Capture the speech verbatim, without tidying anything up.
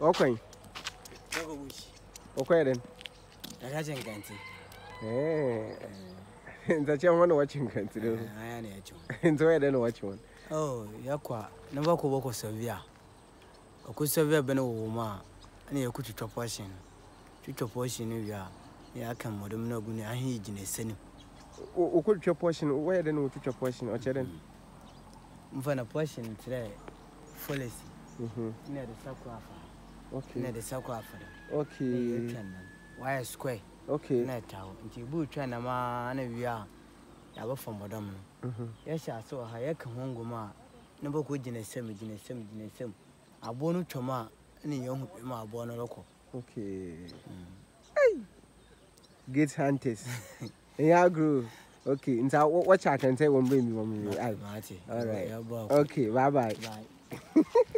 Okay. Okay then. I got you can't. Eh. That's your one watching can't do. I am a Enjoy then watch one. Oh, Yakwa, never could walk with Sevilla. I could Sevilla Beno woman, and you could chop washing. Chop washing, you are. Yeah, I can modem no good. I hear in a sin. O could your portion, where then would your portion or children? For a portion today, policy. Near the Sakura. Okay. Near the Sakura. Okay. Why a square? Okay. Net town. Until boot China man, and we are. I work from Madame. Yes, I saw her. I can home ma. Never could in a semi, in a semi, in a semi. I born Choma, any young ma born a local. Okay. Get hunters. Yeah, grew. Okay, and so what I can say won't bring me one minute. All right. Okay, bye bye. Bye.